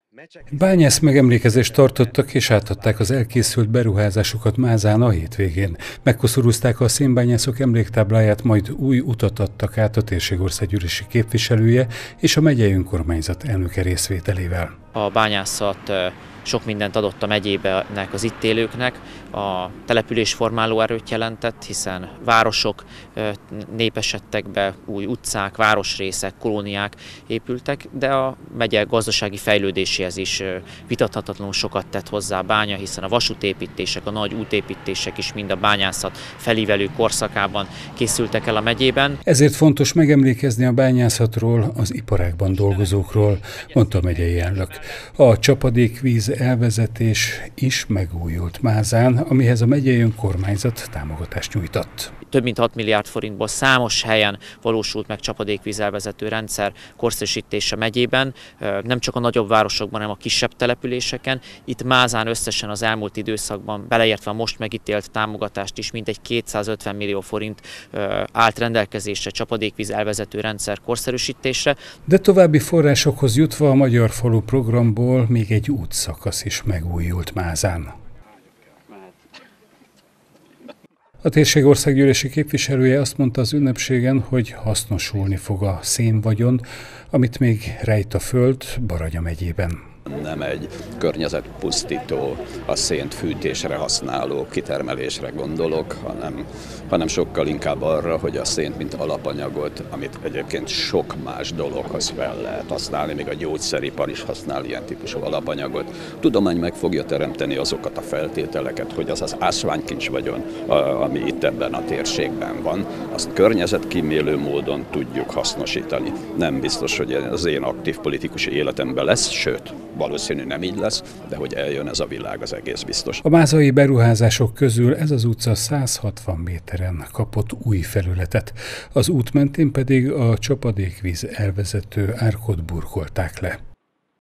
Bányász megemlékezést tartottak és átadták az elkészült beruházásokat Mázán a hétvégén. Megkoszorúzták a szénbányászok emléktábláját, majd új utat adtak át a térségországgyűlési képviselője és a megyei önkormányzat elnöke részvételével. A bányászat sok mindent adott a megyének, az itt élőknek, a település formáló erőt jelentett, hiszen városok népesedtek be, új utcák, városrészek, kolóniák épültek, de a megye gazdasági fejlődéséhez is vitathatatlanul sokat tett hozzá a bánya, hiszen a vasútépítések, a nagy útépítések is mind a bányászat felívelő korszakában készültek el a megyében. Ezért fontos megemlékezni a bányászatról, az iparágban dolgozókról, mondta a megyei elnök. A csapadékvíz elvezetés is megújult Mázán, amihez a megyei önkormányzat támogatást nyújtott. Több mint 6 milliárd forintból számos helyen valósult meg csapadékvíz elvezető rendszer korszerűsítése megyében, nem csak a nagyobb városokban, hanem a kisebb településeken. Itt Mázán összesen az elmúlt időszakban, beleértve a most megítélt támogatást is, mintegy 250 millió forint állt rendelkezésre csapadékvíz elvezető rendszer korszerűsítésre. De további forrásokhoz jutva a Magyar Falu programból még egy útszakasz is megújult Mázán. A térségországgyűlési képviselője azt mondta az ünnepségen, hogy hasznosulni fog a szénvagyon, amit még rejt a föld Baranya megyében. Nem egy környezetpusztító, a szént fűtésre használó kitermelésre gondolok, hanem sokkal inkább arra, hogy a szént, mint alapanyagot, amit egyébként sok más dologhoz fel lehet használni, még a gyógyszeripar is használ ilyen típusú alapanyagot. A tudomány meg fogja teremteni azokat a feltételeket, hogy az ásványkincs vagyon, ami itt ebben a térségben van, azt környezetkímélő módon tudjuk hasznosítani. Nem biztos, hogy az én aktív politikusi életemben lesz, sőt, valószínű nem így lesz, de hogy eljön ez a világ, az egész biztos. A mázai beruházások közül ez az utca 160 méteren kapott új felületet, az út mentén pedig a csapadékvíz elvezető árkot burkolták le.